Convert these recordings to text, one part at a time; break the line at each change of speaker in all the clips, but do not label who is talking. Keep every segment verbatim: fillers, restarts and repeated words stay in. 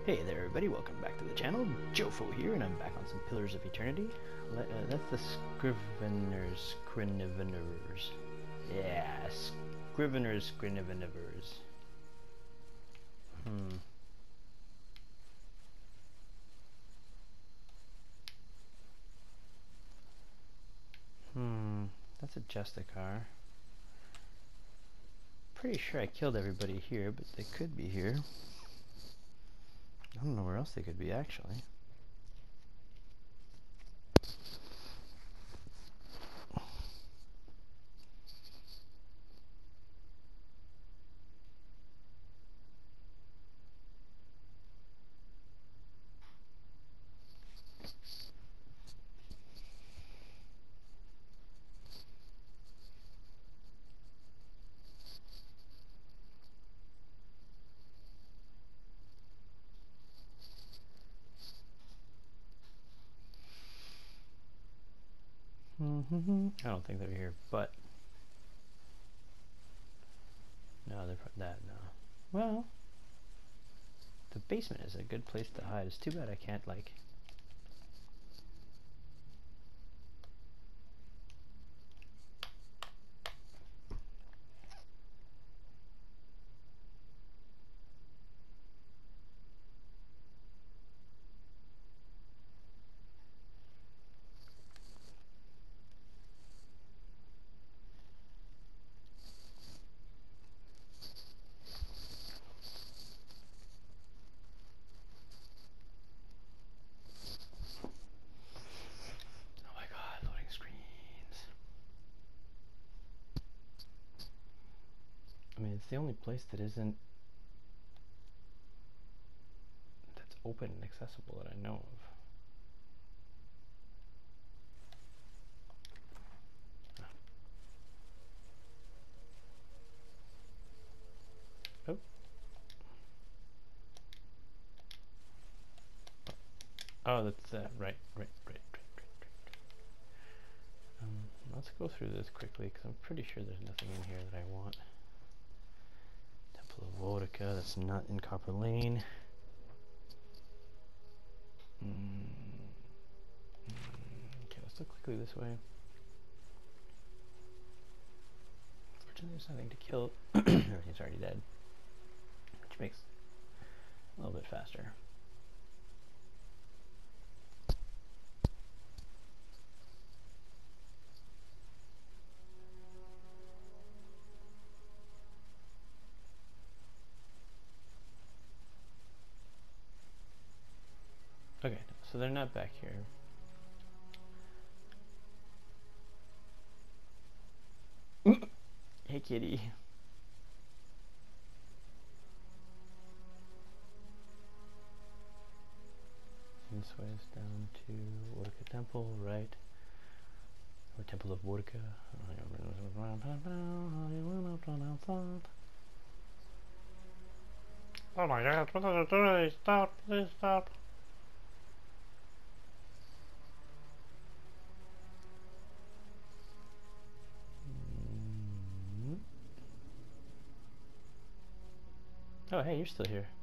Hey there everybody, welcome back to the channel. Jofo here, and I'm back on some Pillars of Eternity. Le uh, that's the Scriveners, Scriveners. Yeah, Scriveners, Scriveners. Hmm. Hmm, that's a Justicar. Pretty sure I killed everybody here, but they could be here. I don't know where else they could be, actually. I don't think they're here, but no, they're that no. Well, the basement is a good place to hide. It's too bad I can't like. I mean, it's the only place that isn't that's open and accessible that I know of. Oh. Oh, that's uh, right, right, right, right, right, right. Um, let's go through this quickly because I'm pretty sure there's nothing in here that I want. Temple of Wodica, that's not in Copper Lane. Mm. Okay, let's look quickly this way. Fortunately, there's nothing to kill. Everything's already dead, which makes it a little bit faster. Okay, so they're not back here. Hey, kitty. This way is down to Wodica Temple, right? Or Temple of Wodica. Oh my god, what are you doing? Stop, please stop. Mm. Oh, hey, you're still here.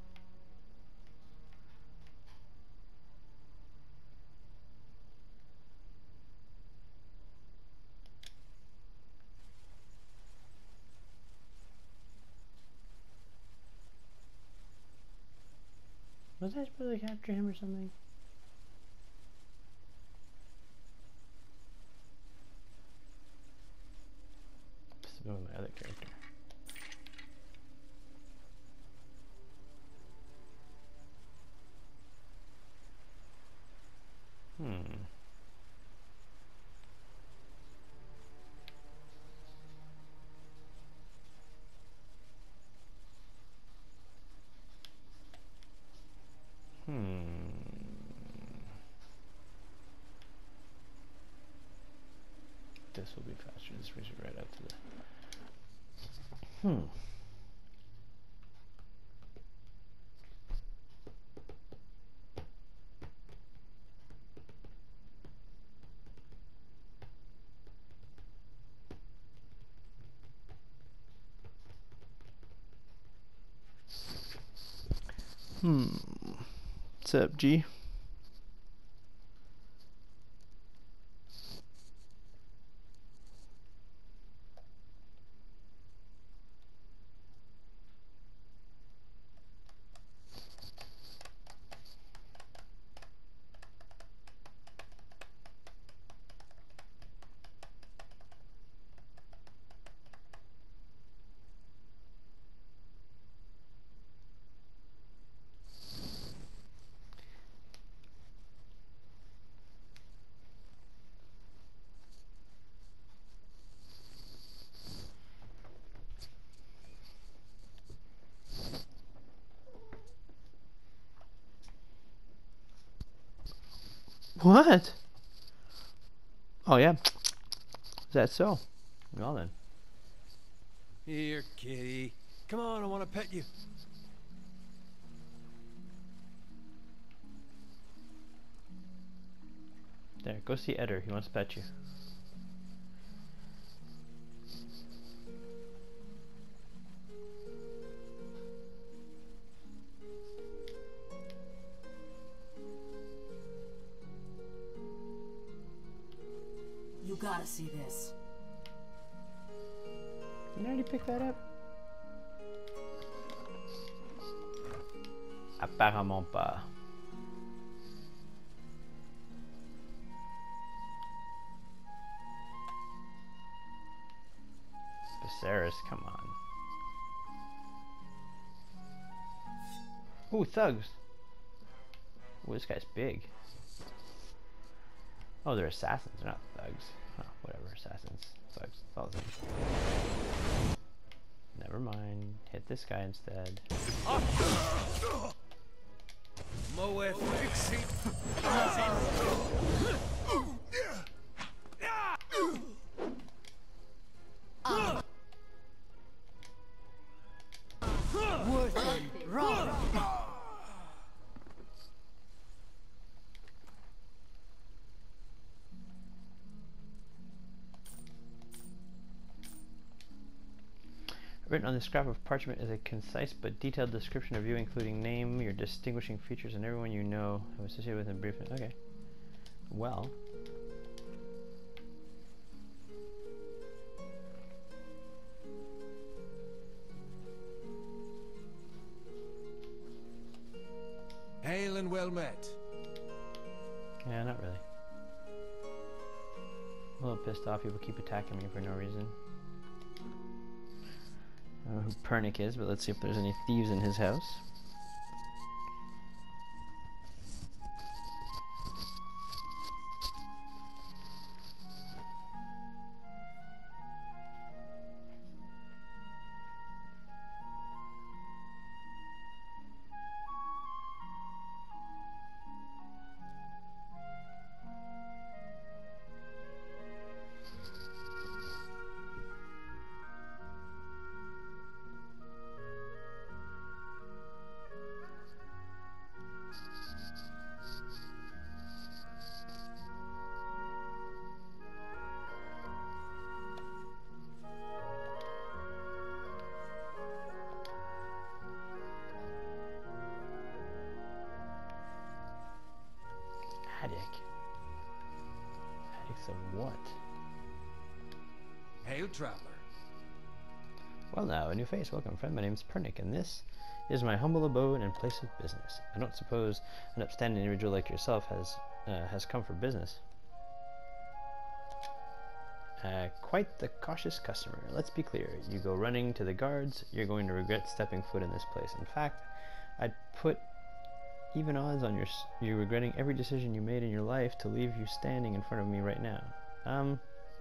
Was I supposed to capture him or something? This is my other character. Hmm. Hmm. This will be faster. This brings it right up to the. Hmm. Hmm. What's up, G? What? Oh yeah. Is that so? Well then.
Here, kitty. Come on, I want to pet you.
There, go see Eder. He wants to pet you.
You gotta see this.
Didn't I already pick that up? Apparemment pas. Viserys, come on. Ooh, thugs. Ooh, this guy's big. Oh, they're assassins, they're not thugs. Oh, whatever, assassins, thugs, it's all the same. Never mind, hit this guy instead. Written on this scrap of parchment is a concise but detailed description of you, including name, your distinguishing features, and everyone you know have associated with a brief. Okay. Well.
Hail and well met.
Yeah, not really. I'm a little pissed off. People keep attacking me for no reason. I don't know who Pernick is, but let's see if there's any thieves in his house. Attic. Attics of what?
Hail, traveler.
Well now, a new face. Welcome, friend. My name is Pernick, and this is my humble abode and place of business. I don't suppose an upstanding individual like yourself has uh, has come for business. Uh, quite the cautious customer. Let's be clear. You go running to the guards, you're going to regret stepping foot in this place. In fact, I'd put even odds on your you regretting every decision you made in your life to leave you standing in front of me right now. Um,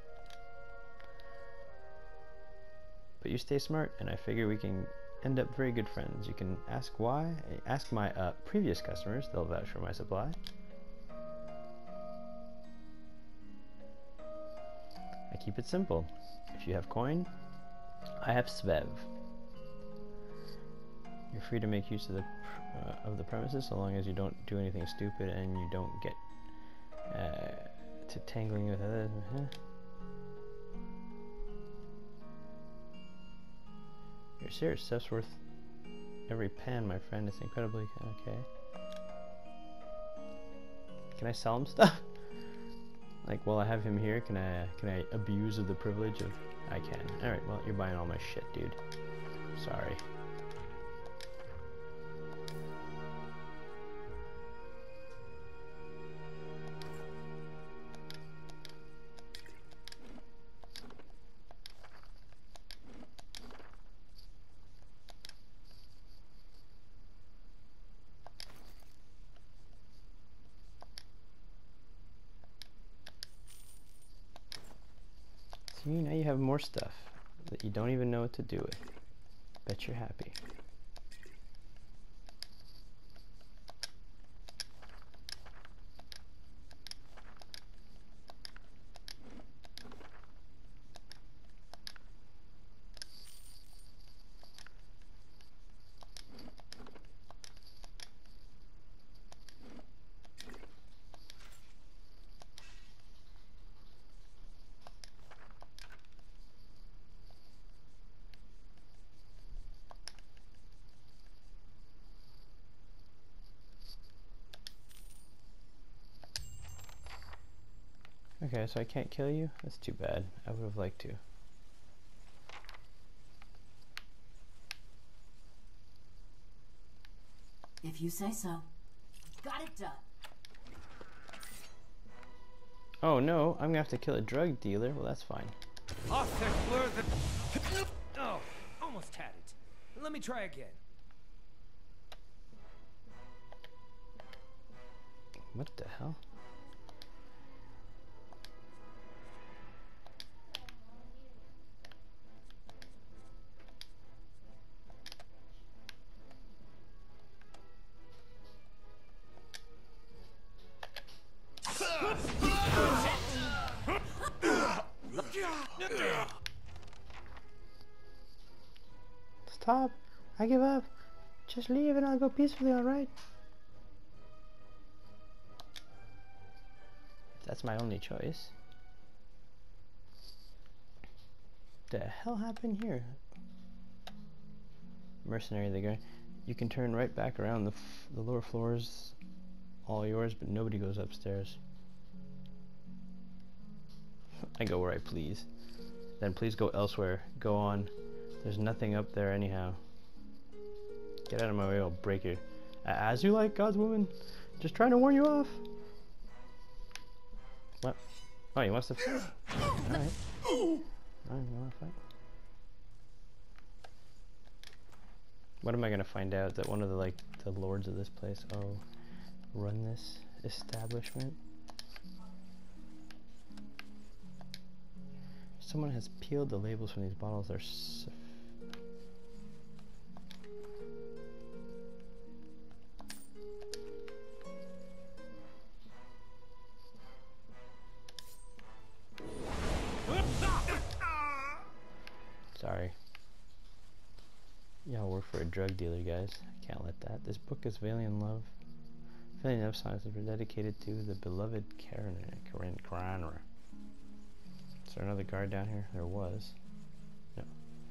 but you stay smart, and I figure we can end up very good friends. You can ask why. Ask my uh, previous customers; they'll vouch for my supply. I keep it simple. If you have coin, I have Svev. You're free to make use of the pr uh, of the premises so long as you don't do anything stupid and you don't get uh, to tangling with others. Uh-huh. Your serious stuff's worth every pan, my friend. It's incredibly okay. Can I sell him stuff? Like, while I have him here, can I can I abuse of the privilege of... I can. Alright, well, you're buying all my shit, dude. Sorry. See, now you have more stuff that you don't even know what to do with. Bet you're happy. Okay, so I can't kill you? That's too bad. I would have liked to.
If you say so. Got it done.
Oh no, I'm gonna have to kill a drug dealer. Well, that's fine.
Off that blur the... Oh, almost had it. Let me try again.
What the hell? Stop! I give up. Just leave and I'll go peacefully, alright? That's my only choice. The hell happened here? Mercenary, the guy. You can turn right back around. The, f the lower floors, all yours, but nobody goes upstairs. I go where I please. Then please go elsewhere. Go on. There's nothing up there anyhow. Get out of my way, I'll break you. As you like, God's woman. Just trying to warn you off. What? Oh, he wants to fight? Alright. Alright, you wanna fight? What am I gonna find out? That one of the, like, the lords of this place, oh, run this establishment? Someone has peeled the labels from these bottles. They're so sorry. Y'all work for a drug dealer, guys. I can't let that. This book is Valiant Love. Valiant Love songs are dedicated to the beloved Karen Karen Kranra. Is there another guard down here? There was. No.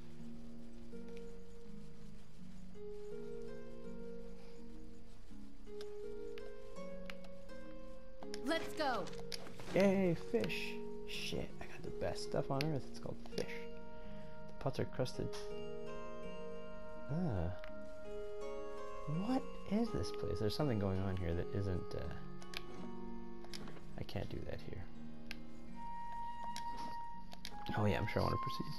Let's go.
Yay, fish. Shit, I got the best stuff on earth. It's called fish. The pots are crusted. Ah. What is this place? There's something going on here that isn't, uh... I can't do that here. Oh yeah, I'm sure I want to proceed.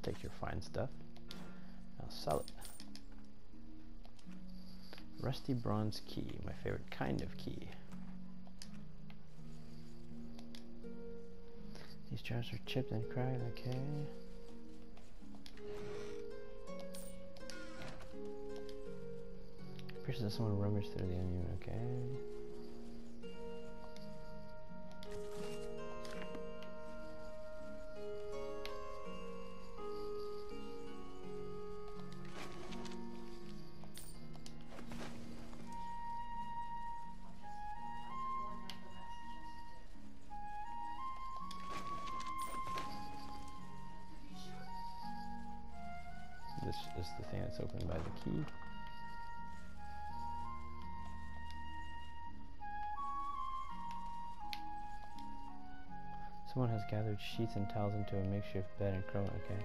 take your fine stuff. I'll sell it. Rusty bronze key, my favorite kind of key. These jars are chipped and cracked, okay. Appears that someone rummaged through the onion, okay. This is the thing that's opened by the key. Someone has gathered sheets and towels into a makeshift bed and chroma, okay.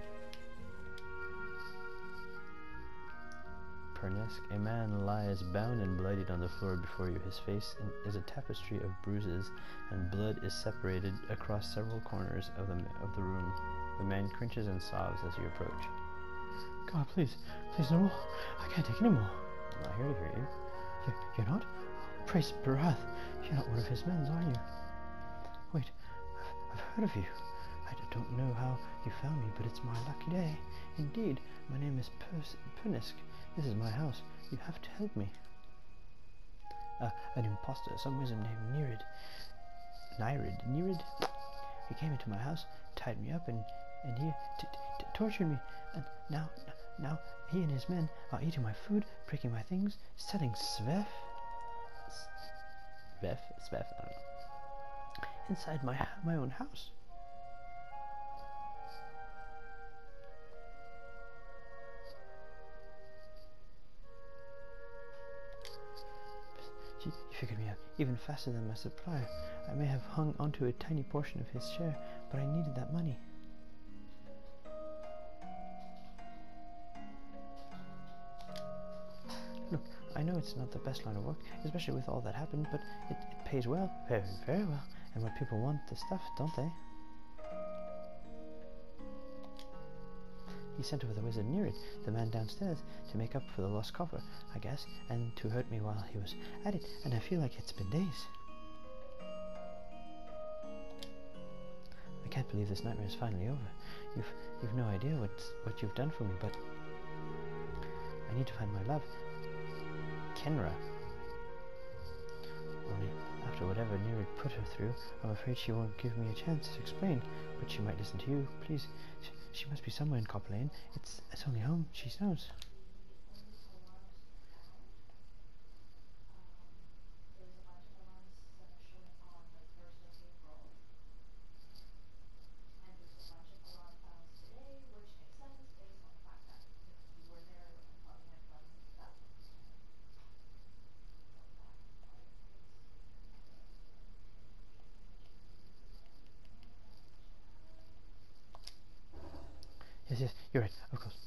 Pernesk. A man lies bound and bloodied on the floor before you. His face is a tapestry of bruises, and blood is separated across several corners of the, of the room. The man cringes and sobs as you approach. God, please, please no more. I can't take any more. I'm not here to hear you. you you're not? Praise Barath. You're not one of his men, are you? Wait, I've, I've heard of you. I don't know how you found me, but it's my lucky day. Indeed, my name is Pernesk. This is my house. You have to help me. Uh, an impostor, some wizard named Nerid. Nyrid? Nerid? He came into my house, tied me up, and, and he t t tortured me. And now, now, he and his men are eating my food, breaking my things, selling Svef? Svef? Svef? I don't know. Inside my, my own house. You figured me out even faster than my supplier. I may have hung onto a tiny portion of his share, but I needed that money. Look, I know it's not the best line of work, especially with all that happened, but it, it pays well, very, very well. And when people want the stuff, don't they? He sent over the wizard Nerid, the man downstairs, to make up for the lost copper, I guess, and to hurt me while he was at it, and I feel like it's been days. I can't believe this nightmare is finally over. You've you've no idea what what you've done for me, but I need to find my love, Kenra. Only after whatever Nerid put her through, I'm afraid she won't give me a chance to explain, but she might listen to you. Please. She, She must be somewhere in Copper Lane. It's, it's only home, she knows. Yes, yes, you're right, of course.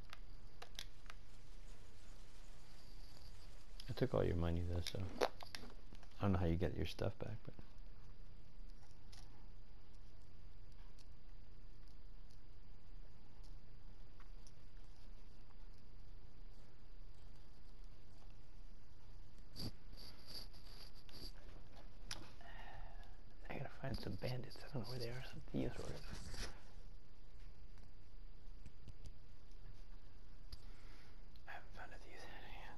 I took all your money though, so I don't know how you get your stuff back, but I gotta find some bandits. I don't know where they are. Some thieves or whatever. I haven't found a thieves yet.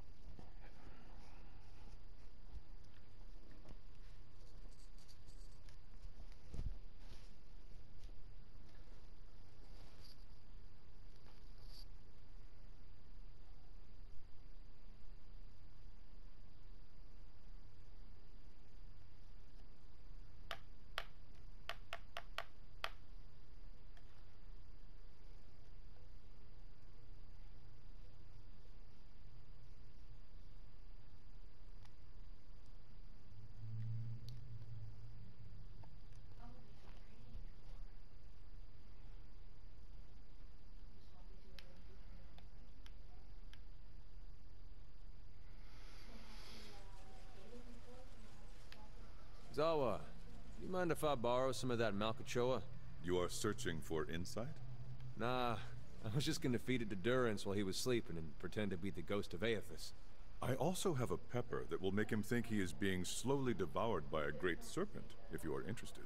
Zawa, you mind if I borrow some of that Malkachoa?
You are searching for insight?
Nah, I was just gonna feed it to Durance while he was sleeping and pretend to be the ghost of Aethys.
I also have a pepper that will make him think he is being slowly devoured by a great serpent, if you are interested.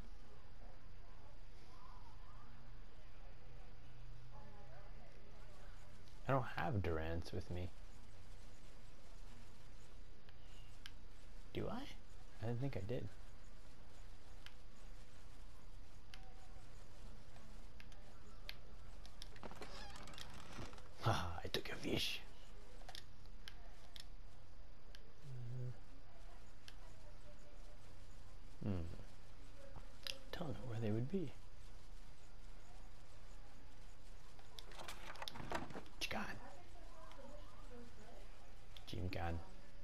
I don't have Durance with me. Do I? I didn't think I did. Ah, I took a fish. Hmm. Don't know where they would be. Chikan. Jim Khan.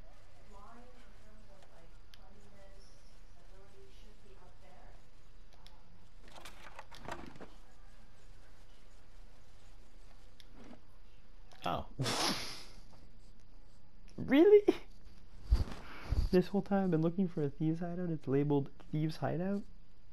Oh. Really? This whole time I've been looking for a thieves hideout. It's labeled thieves hideout.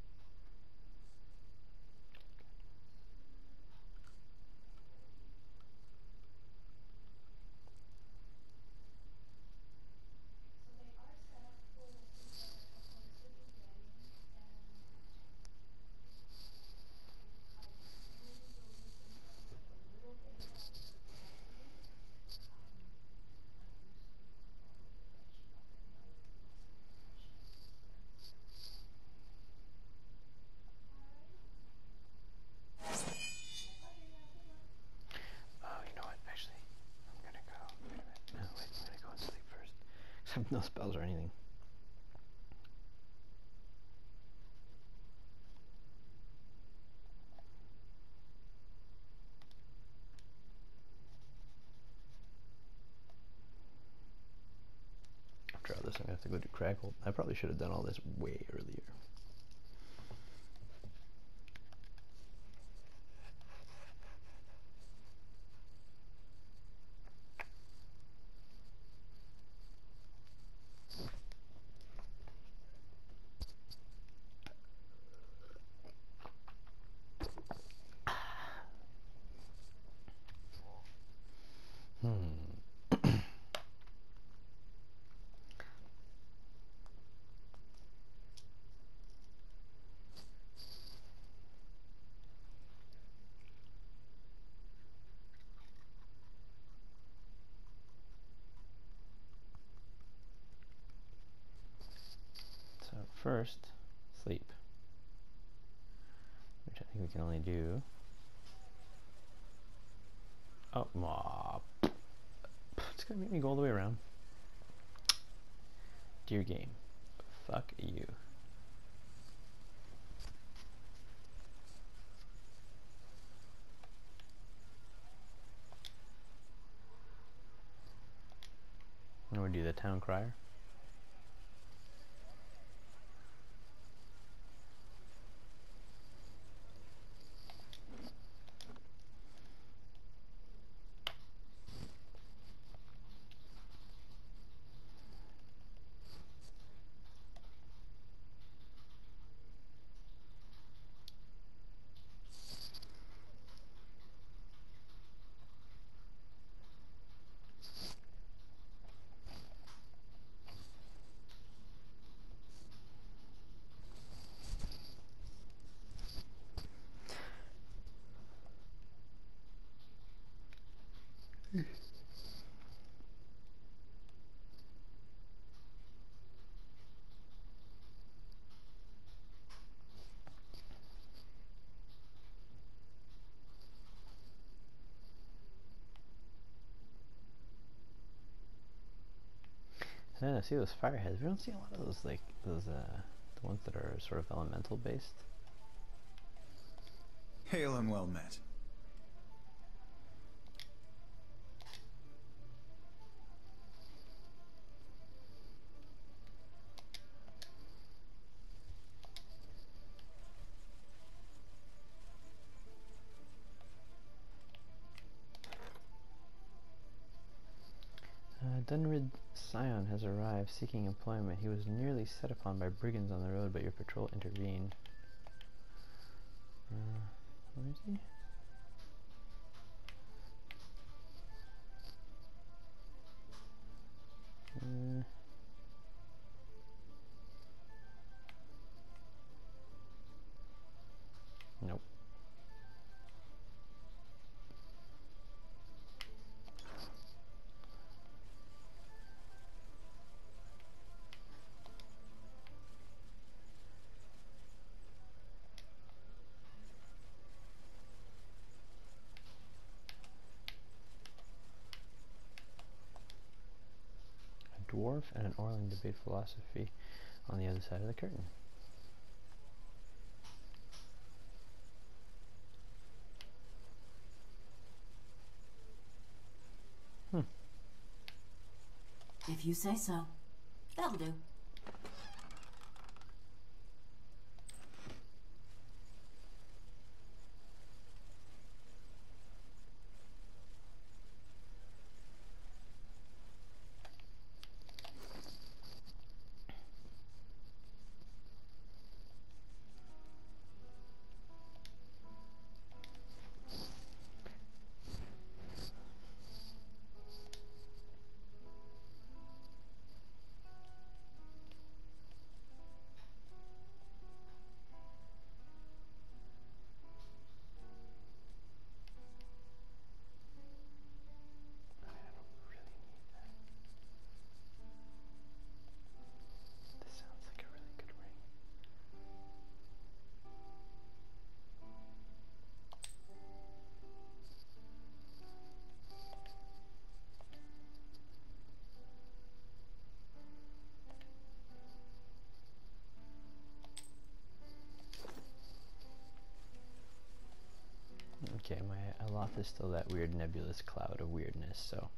No spells or anything. After all this, I'm gonna have to go do Crackle. I probably should have done all this way earlier. So first, sleep, which I think we can only do. Oh, aw. It's gonna make me go all the way around. Dear game, fuck you. I'm gonna do the town crier. Yeah, see those fireheads. We don't see a lot of those, like those, uh, the ones that are sort of elemental based.
Hail and well met.
Uh, Dunrid Scion has arrived seeking employment. He was nearly set upon by brigands on the road, but your patrol intervened. Uh, where is he? Uh, nope. A dwarf and an Orling debate philosophy on the other side of the curtain. Hmm.
If you say so. That'll do. This sounds like a really good ring. Okay, my Aloth is still that weird nebulous cloud of weirdness, so.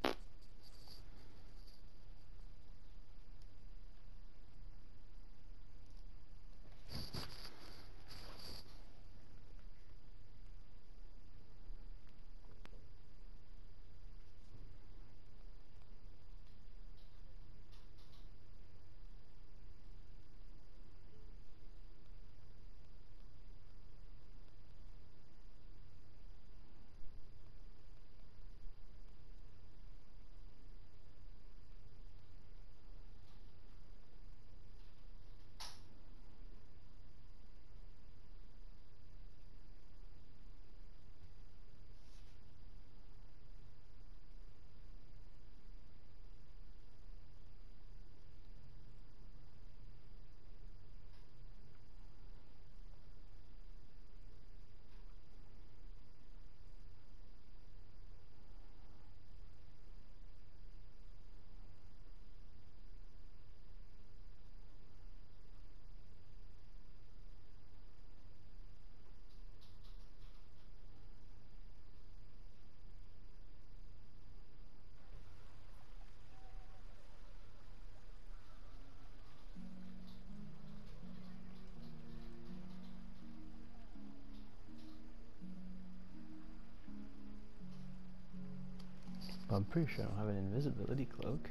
Well, I'm pretty sure I don't have an invisibility cloak.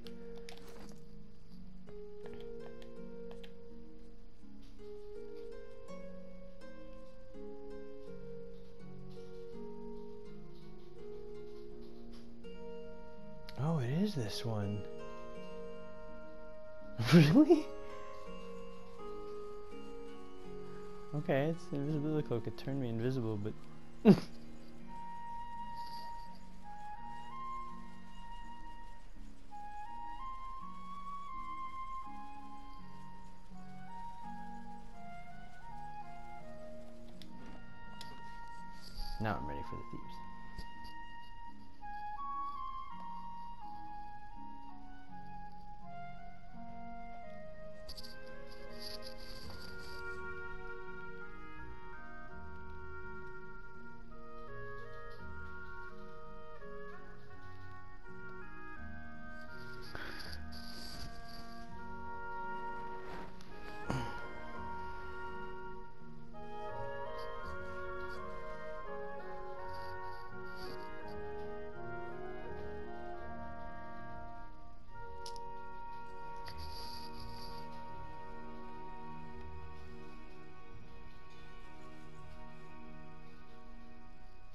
Oh, it is this one. Really? Okay, it's the invisibility cloak. It turned me invisible, but... Now I'm ready for the thieves.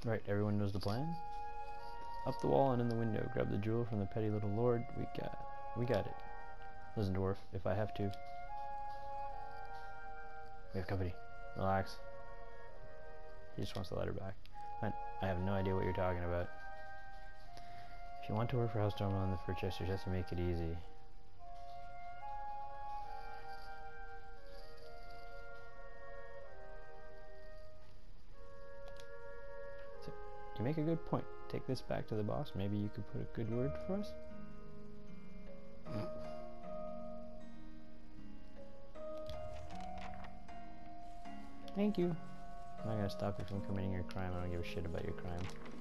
Right, everyone knows the plan? Up the wall and in the window. Grab the jewel from the petty little lord. We got we got it. Listen, dwarf, if I have to. We have company. Relax. He just wants the letter back. Fine. I have no idea what you're talking about. If you want to work for House Dormal and the Furchesters, you have to make it easy. So, you make a good point. Take this back to the boss. Maybe you could put a good word for us? Thank you. I'm not gonna stop you from committing your crime. I don't give a shit about your crime.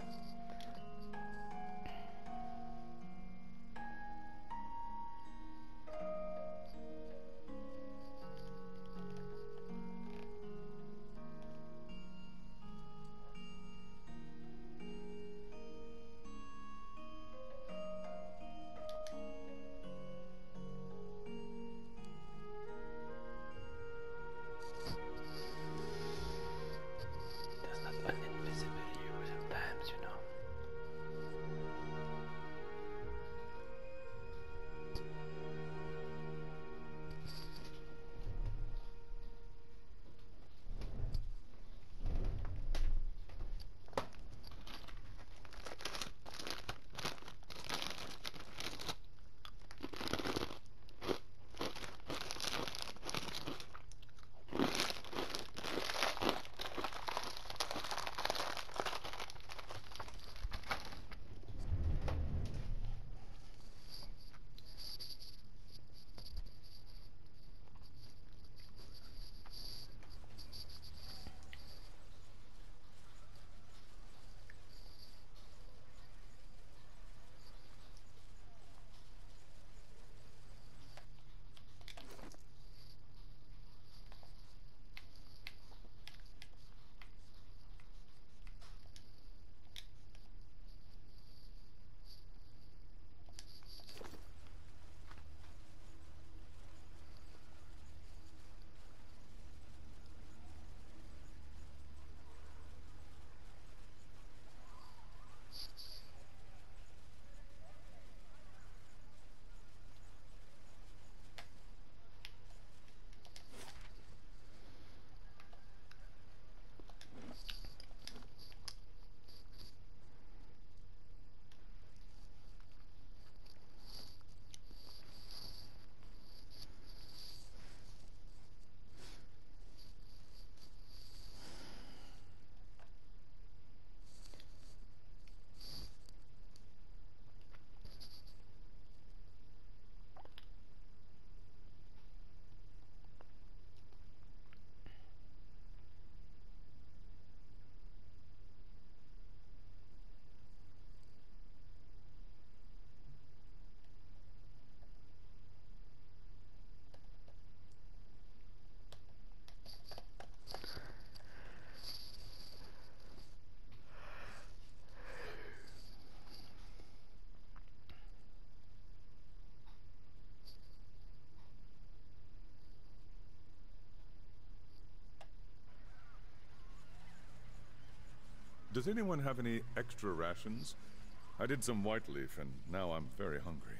Does anyone have any extra rations? I did some white leaf, and now I'm very hungry.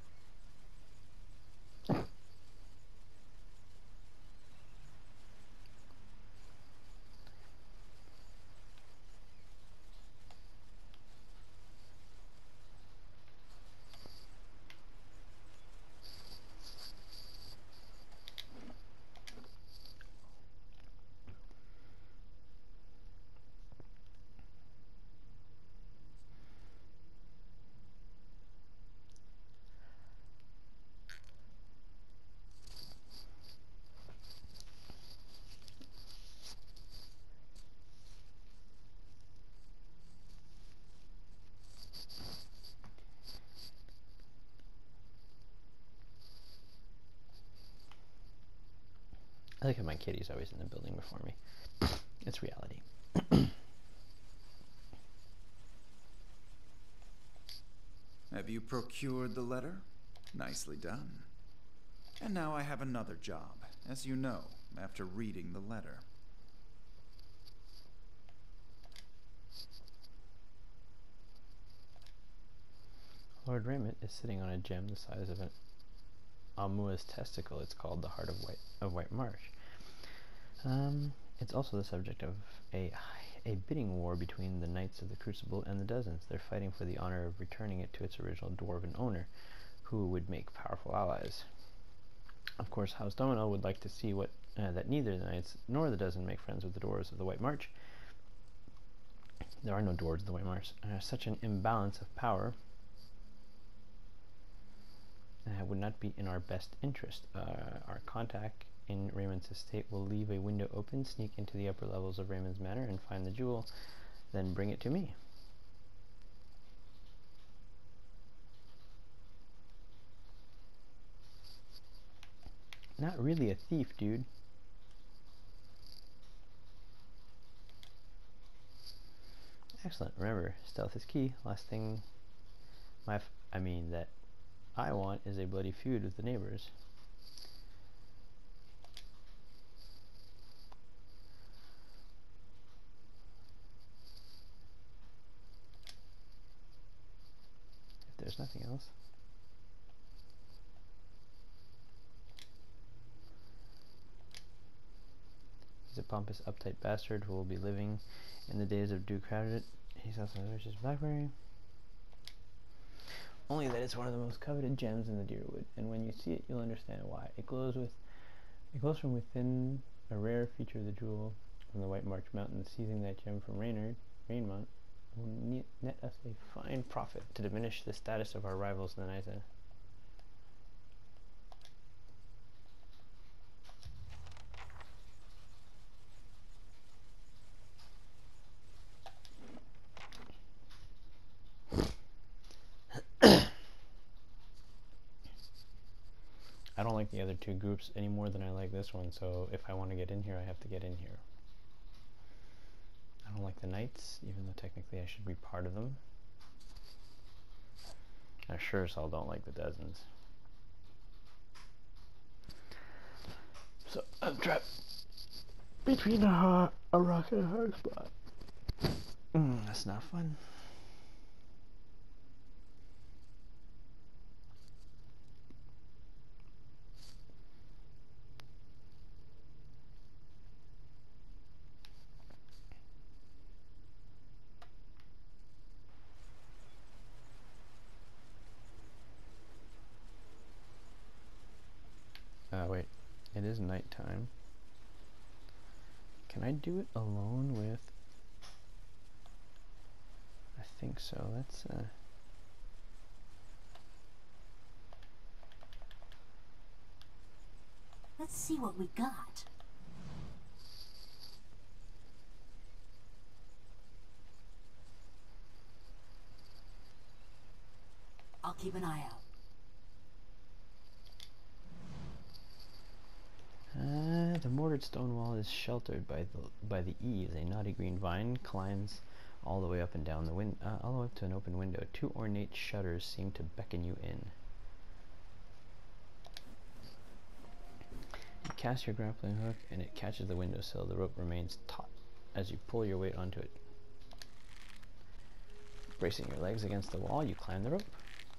I like how my kitty's always in the building before me. It's reality.
Have you procured the letter? Nicely done. And now I have another job, as you know, after reading the letter.
Lord Raymond is sitting on a gem the size of an Amua's testicle. It's called the Heart of White of White Marsh. Um, it's also the subject of a a bidding war between the Knights of the Crucible and the Dozens. They're fighting for the honor of returning it to its original dwarven owner, who would make powerful allies. Of course, House Domino would like to see what uh, that neither the Knights nor the Dozen make friends with the dwarves of the White March. There are no dwarves of the White March. Uh, such an imbalance of power uh, would not be in our best interest. Uh, our contact in Raymond's estate will leave a window open, sneak into the upper levels of Raymond's manor, and find the jewel, then bring it to me. Not really a thief, dude. Excellent. Remember, stealth is key. Last thing my f I mean that I want is a bloody feud with the neighbors. If there's nothing else. He's a pompous, uptight bastard who will be living in the days of Duke Crowded. He's also the richest blackberry. Only that it's one of the most coveted gems in the Deerwood, and when you see it, you'll understand why. It glows with, it glows from within, a rare feature of the jewel from the White March Mountains. Seizing that gem from Raynard, Rainmont, will net us a fine profit to diminish the status of our rivals in the Nisa. I don't like the other two groups any more than I like this one, so if I want to get in here, I have to get in here. I don't like the Knights, even though technically I should be part of them. I sure as hell don't like the Dozens. So I'm trapped between a, hard, a rock and a hard spot. Mm, that's not fun. Uh, wait, it is nighttime. Can I do it alone with... I think so. Let's, uh...
Let's see what we got. I'll keep an eye out.
Uh, the mortared stone wall is sheltered by the by the eaves. A knotty green vine climbs all the way up and down the win uh, all the way up to an open window. Two ornate shutters seem to beckon you in. You cast your grappling hook, and it catches the windowsill. The rope remains taut as you pull your weight onto it. Bracing your legs against the wall, you climb the rope.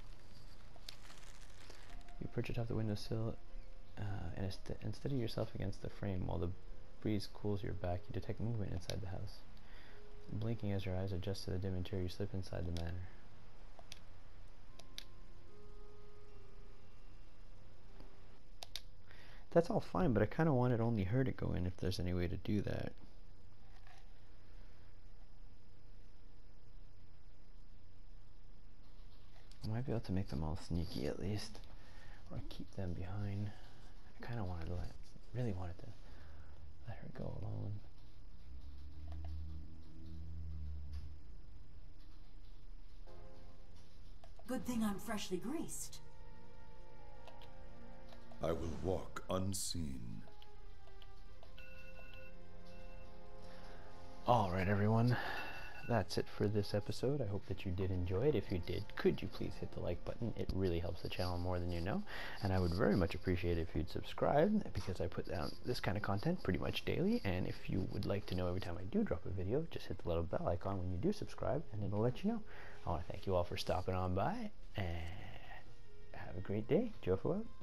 You perch atop the windowsill. Uh, and, and steady yourself against the frame while the breeze cools your back. You detect movement inside the house. Blinking as your eyes adjust to the dim interior, you slip inside the manor. That's all fine, but I kind of wanted only her to go in if there's any way to do that. I might be able to make them all sneaky at least, or keep them behind. I kind of wanted to let, really wanted to let her go alone.
Good thing I'm freshly greased.
I will walk unseen.
Alright everyone, that's it for this episode. I hope that you did enjoy it. If you did, could you please hit the like button? It really helps the channel more than you know. And I would very much appreciate it if you'd subscribe, because I put out this kind of content pretty much daily. And if you would like to know every time I do drop a video, just hit the little bell icon when you do subscribe, and it'll let you know. I want to thank you all for stopping on by, and have a great day. Jofo out.